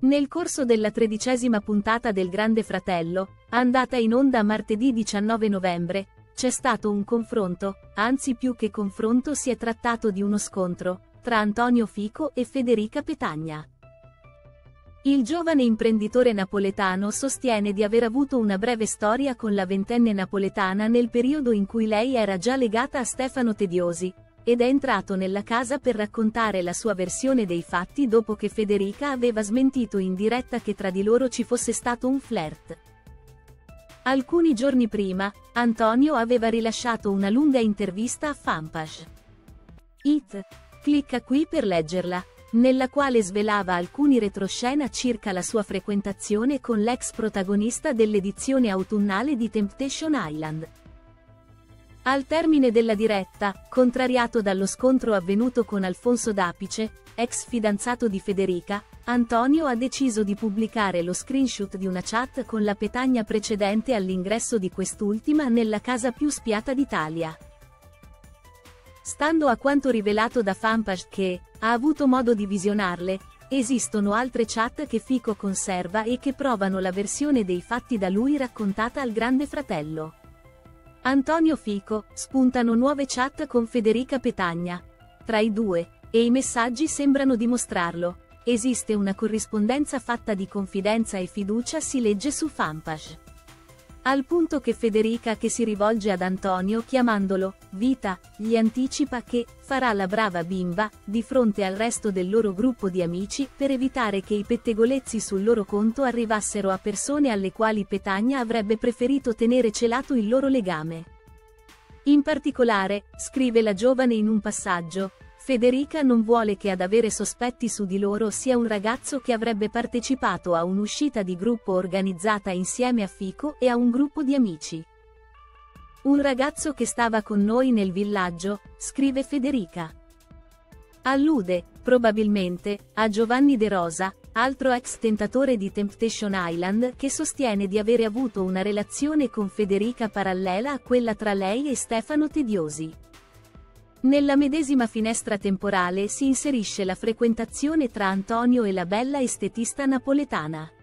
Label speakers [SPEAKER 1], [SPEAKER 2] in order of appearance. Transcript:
[SPEAKER 1] Nel corso della 13ª puntata del Grande Fratello, andata in onda martedì 19 novembre, c'è stato un confronto, anzi più che confronto si è trattato di uno scontro, tra Antonio Fico e Federica Petagna. Il giovane imprenditore napoletano sostiene di aver avuto una breve storia con la ventenne napoletana nel periodo in cui lei era già legata a Stefano Tediosi, ed è entrato nella casa per raccontare la sua versione dei fatti dopo che Federica aveva smentito in diretta che tra di loro ci fosse stato un flirt. Alcuni giorni prima, Antonio aveva rilasciato una lunga intervista a Fanpage. Clicca qui per leggerla, nella quale svelava alcuni retroscena circa la sua frequentazione con l'ex protagonista dell'edizione autunnale di Temptation Island. Al termine della diretta, contrariato dallo scontro avvenuto con Alfonso Dapice, ex fidanzato di Federica, Antonio ha deciso di pubblicare lo screenshot di una chat con la Petagna precedente all'ingresso di quest'ultima nella casa più spiata d'Italia. Stando a quanto rivelato da Fanpage che ha avuto modo di visionarle, esistono altre chat che Fico conserva e che provano la versione dei fatti da lui raccontata al Grande Fratello. Antonio Fico, spuntano nuove chat con Federica Petagna. Tra i due, e i messaggi sembrano dimostrarlo, esiste una corrispondenza fatta di confidenza e fiducia, si legge su Fanpage. Al punto che Federica, che si rivolge ad Antonio chiamandolo Vita, gli anticipa che farà la brava bimba di fronte al resto del loro gruppo di amici per evitare che i pettegolezzi sul loro conto arrivassero a persone alle quali Petagna avrebbe preferito tenere celato il loro legame. In particolare, scrive la giovane in un passaggio, Federica non vuole che ad avere sospetti su di loro sia un ragazzo che avrebbe partecipato a un'uscita di gruppo organizzata insieme a Fico e a un gruppo di amici. Un ragazzo che stava con noi nel villaggio, scrive Federica. Allude, probabilmente, a Giovanni De Rosa, altro ex tentatore di Temptation Island, che sostiene di avere avuto una relazione con Federica parallela a quella tra lei e Stefano Tediosi. Nella medesima finestra temporale si inserisce la frequentazione tra Antonio e la bella estetista napoletana.